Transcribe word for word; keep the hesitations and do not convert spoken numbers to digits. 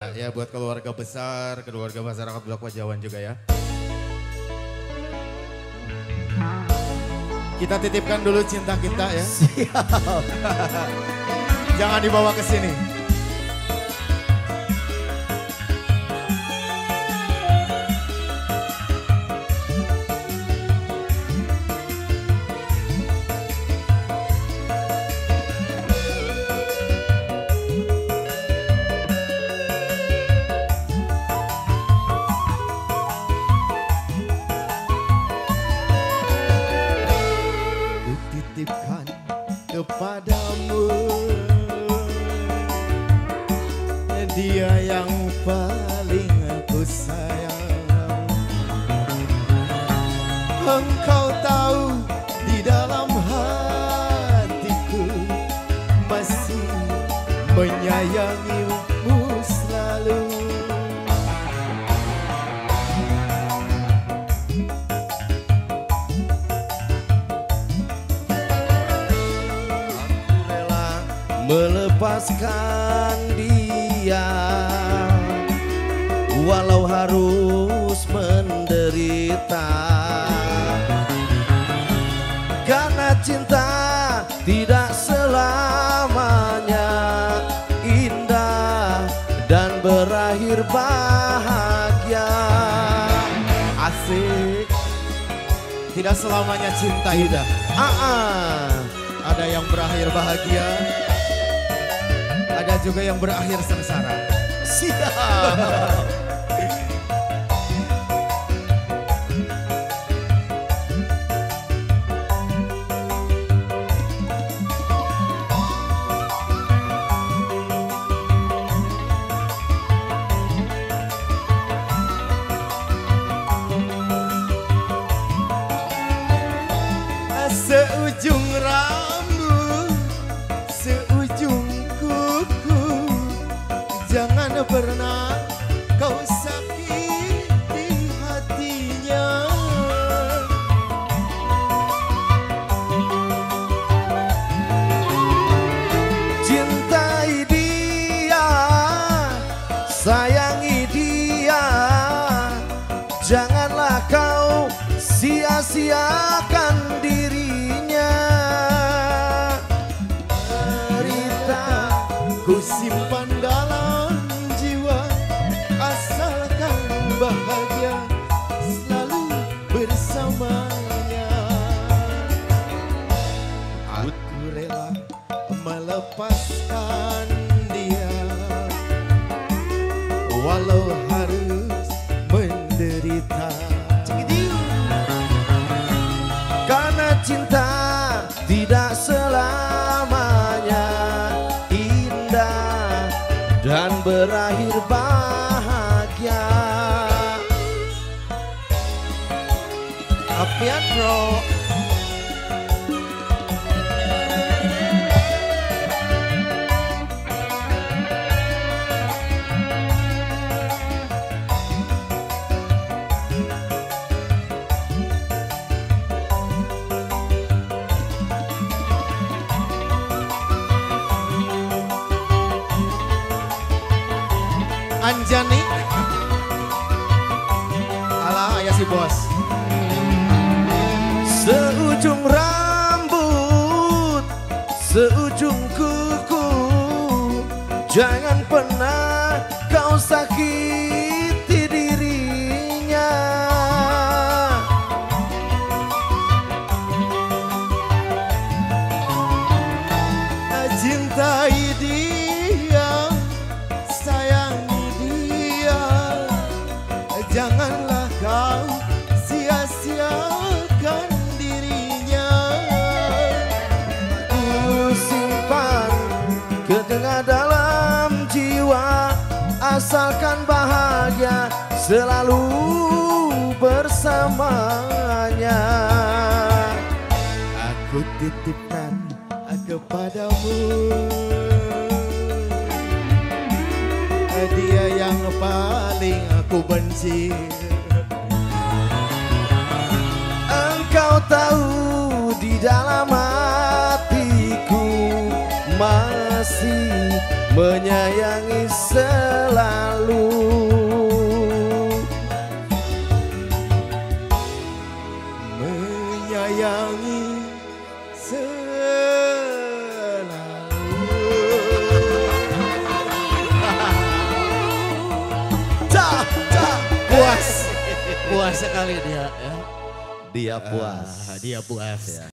Ya buat keluarga besar, keluarga masyarakat Blok Wajawan juga ya. Kita titipkan dulu cinta kita ya. Siap. Jangan dibawa ke sini. Titipkan kepadamu dia yang paling aku sayang. Engkau tahu di dalam hatiku masih menyayangimu selalu. Melepaskan dia walau harus menderita, karena cinta tidak selamanya indah dan berakhir bahagia. Asik. Tidak selamanya cinta indah. Ah, ah. Ada yang berakhir bahagia, ada juga yang berakhir sengsara. Siap. Seujung rambut, seujung kuku, jangan pernah kau sakiti hatinya. Cintai dia, sayangi dia, janganlah kau sia-siakan dirinya. Cerita ku simpan dalam jiwa, asalkan bahagia selalu bersamanya. Aku rela melepaskan dia walau harus menderita, karena cinta tidak selamanya indah dan berakhir bahagia. Apian bro. Anjani. Alah ayah si bos. Seujung rambut, seujung kuku, jangan pernah kau sakiti dirinya. Cintai dia, sayangi dia, janganlah kau sia-siakan dirinya. Ku simpan ke tengah dalam jiwa, asalkan bahagia selalu bersamanya. Aku titipkan kepadamu dia yang paling aku benci. Engkau tahu di dalam hatiku masih menyayangi selalu. sayangi Puas, puas sekali dia. Ya. Dia puas. Ah, dia puas. Ya.